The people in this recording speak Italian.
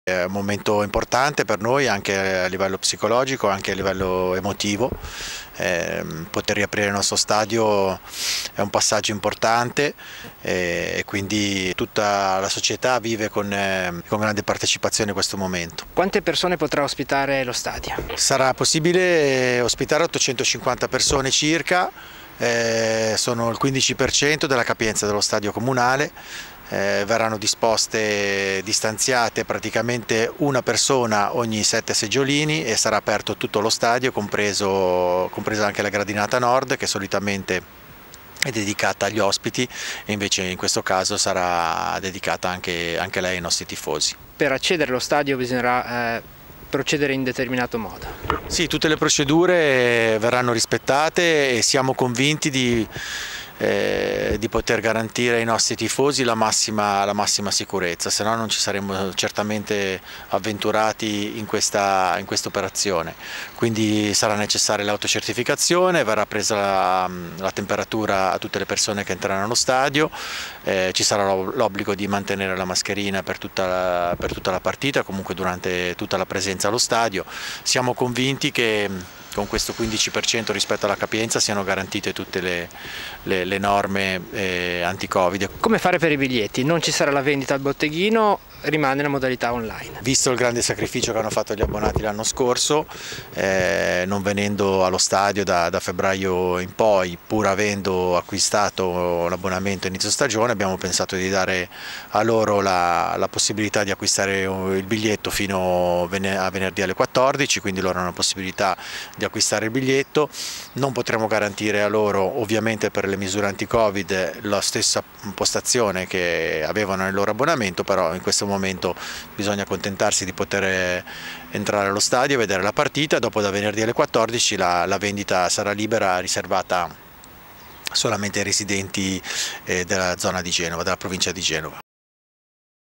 È un momento importante per noi anche a livello psicologico, anche a livello emotivo. Poter riaprire il nostro stadio è un passaggio importante e quindi tutta la società vive con grande partecipazione questo momento. Quante persone potrà ospitare lo stadio? Sarà possibile ospitare 850 persone circa, sono il 15% della capienza dello stadio comunale. Verranno disposte, distanziate praticamente una persona ogni 7 seggiolini e sarà aperto tutto lo stadio, compresa anche la gradinata nord che solitamente è dedicata agli ospiti e invece in questo caso sarà dedicata anche lei ai nostri tifosi. Per accedere allo stadio bisognerà procedere in determinato modo. Sì, tutte le procedure verranno rispettate e siamo convinti di poter garantire ai nostri tifosi la massima sicurezza, se no non ci saremmo certamente avventurati in questa operazione. Quindi sarà necessaria l'autocertificazione, verrà presa la temperatura a tutte le persone che entreranno allo stadio, ci sarà l'obbligo di mantenere la mascherina per tutta la partita, comunque durante tutta la presenza allo stadio. Siamo convinti che con questo 15% rispetto alla capienza siano garantite tutte le norme anti-Covid. Come fare per i biglietti? Non ci sarà la vendita al botteghino, rimane la modalità online. Visto il grande sacrificio che hanno fatto gli abbonati l'anno scorso, non venendo allo stadio da febbraio in poi, pur avendo acquistato l'abbonamento a inizio stagione, abbiamo pensato di dare a loro la possibilità di acquistare il biglietto fino a venerdì alle 14, quindi loro hanno la possibilità di acquistare il biglietto. Non potremo garantire a loro, ovviamente per le misure anti-Covid, la stessa postazione che avevano nel loro abbonamento, però in questo momento bisogna accontentarsi di poter entrare allo stadio, vedere la partita. Dopo da venerdì alle 14 la vendita sarà libera, riservata solamente ai residenti della zona di Genova, della provincia di Genova.